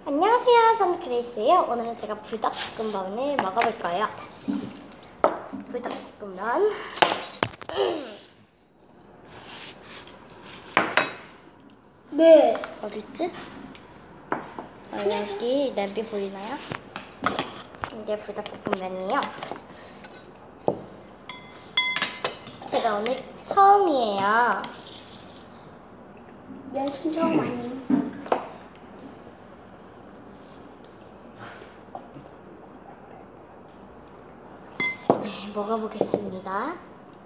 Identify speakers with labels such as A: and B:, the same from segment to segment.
A: 안녕하세요, 저는 그레이스예요. 오늘은 제가 불닭볶음면을 먹어볼 거예요. 불닭볶음면.
B: 네.
A: 어딨지? 여기 냄비 보이나요? 이게 불닭볶음면이에요. 제가 오늘 처음이에요.
B: 면 신청 많이.
A: 네, 먹어보겠습니다.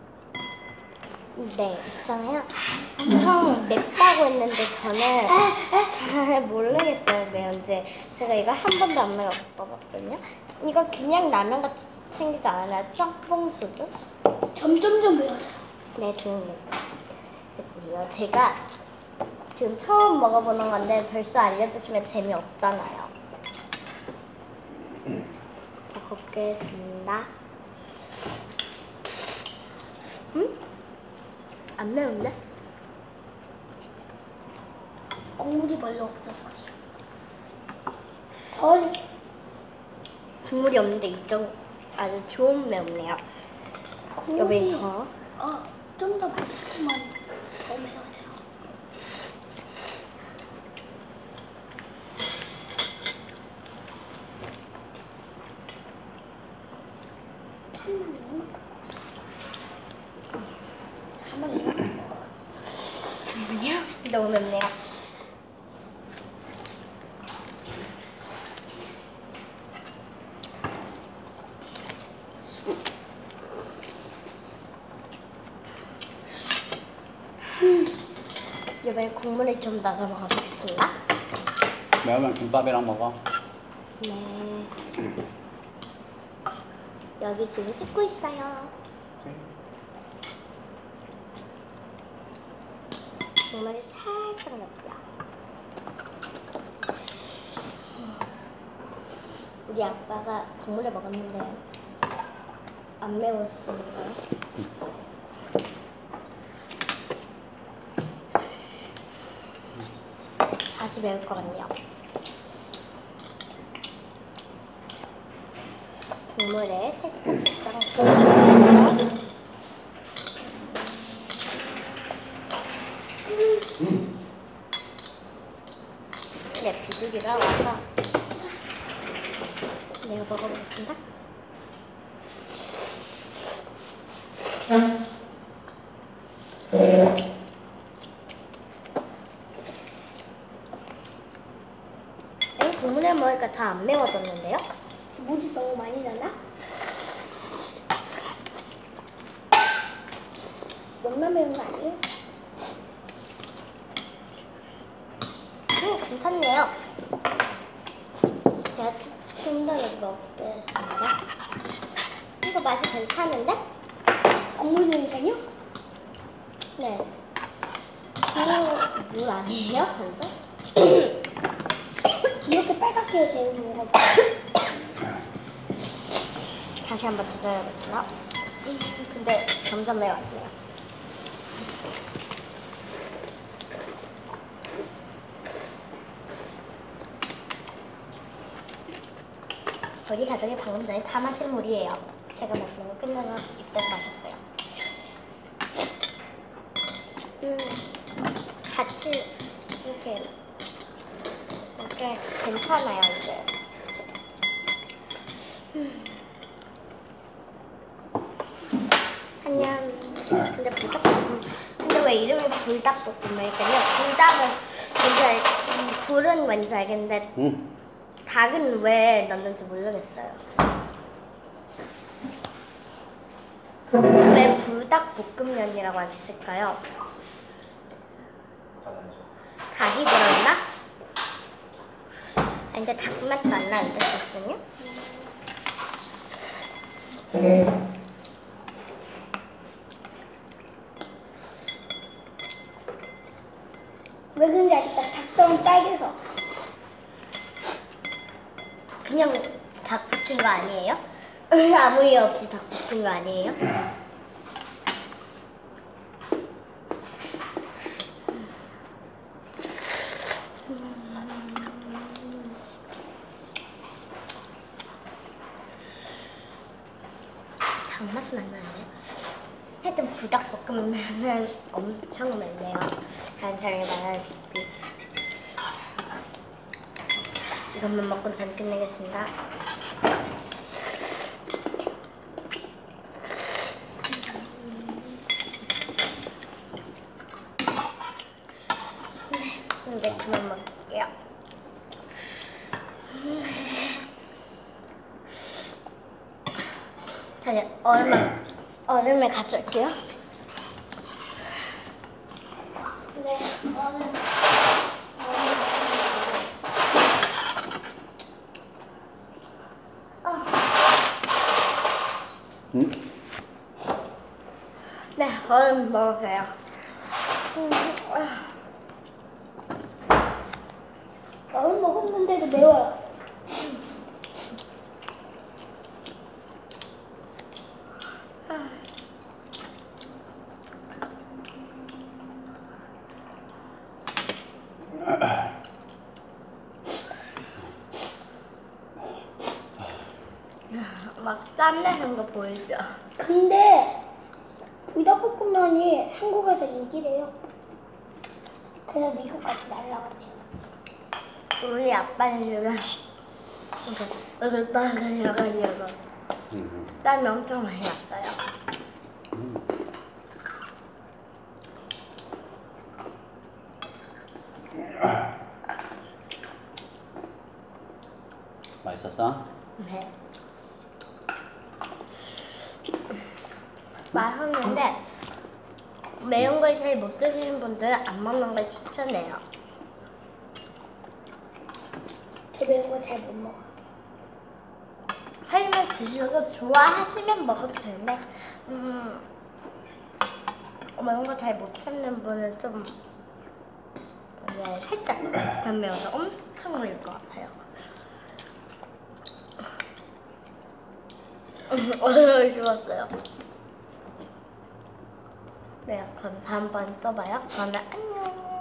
A: 네, 있잖아요. 엄청 맵다고 했는데 저는 잘 모르겠어요, 매운지. 제가 이거 한 번도 안 먹어봤거든요. 이거 그냥 라면 같이 생기지 않아요? 짬뽕 수준?
B: 점점점 매워져요.
A: 네, 조용히 해주세요. 제가 지금 처음 먹어보는 건데 벌써 알려주시면 재미없잖아요. 먹어보겠습니다. 안 매운데?
B: 국물이 별로 없어서. 덜.
A: 국물이 없는데 이쪽 아주 좋은 매운네요. 여기 더.
B: 좀 더 맛있으면 더 매워져요.
A: 잠깐만요. 너무 맵네요. 이번엔 국물을 좀 넣어서 먹어보겠습니다.
C: 매우면 김밥이랑 먹어.
A: 네. 여기 지금 찍고 있어요. 국물이 살짝 넣고요. 우리 아빠가 국물을 먹었는데 안 매웠으니까요. 다시 매울 것 같네요. 국물에 살짝 넣어주죠. 네, 비둘기가 와서 내가 먹어보겠습니다. 국물에 먹으니까 더 안 매워졌는데요?
B: 물이 너무 많이 나나? 너무나 매운 거 아니에요?
A: 괜찮네요. 제가 좀 더 먹겠습니다. 이거 맛이 괜찮은데?
B: 국물이니까요?
A: 네. 이거 물 아니에요? 벌써?
B: 이렇게 빨갛게 되는 거.
A: 다시 한번 도전해보세요. 근데 점점 매워지네요. 우리 가족이 방금 전에 다 마신 물이에요. 제가 마시는 거 끝나고 이때 마셨어요. 같이 이렇게 괜찮아요 이제. 안녕. 근데 왜 이름이 불닭볶음면일까요? 불닭은 불은 뭔지 알겠는데 닭은 왜 넣는지 모르겠어요. 왜 불닭볶음면이라고 하셨을까요? 닭이 들어있나? 아니, 근데 닭 맛도 안 나는데, 잠시만요.
B: 왜 그런지 알겠다. 닭똥 딸겨서.
A: 그냥 닭 붙인 거 아니에요? 아무 이유 없이 닭 붙인 거 아니에요? 맛은 안 나는데? 하여튼 부닭볶음면은 엄청 맵네요. 간장에 말하다시피. 이것만 먹고 전 끝내겠습니다. 네, 그만 먹을게요. 자, 이제 얼음을 가져올게요.
B: 네, 얼음.
C: 응?
A: 네, 얼음 먹으세요.
B: 얼음 먹었는데도 매워요.
A: 막 땀내는 거 보이죠?
B: 근데 불닭볶음면이 한국에서 인기래요. 그냥 미국까지 날라갔네요.
A: 우리 아빠는 지금 얼굴 빨개져가지고 땀이 엄청 많이 났어요.
C: 맛있었어?
A: 네. 맛있는데 매운 걸 잘 못 드시는 분들은 안 먹는 걸 추천해요.
B: 저 매운 거 잘 못 먹어.
A: 하지만 드시고 좋아하시면 먹어도 되는데 매운 거 잘 못 참는 분은 좀 살짝 안 매워서 엄청 매울 것 같아요. 어려워 죽었어요. 네, 그럼 다음번에 또 봐요. 그러면 안녕.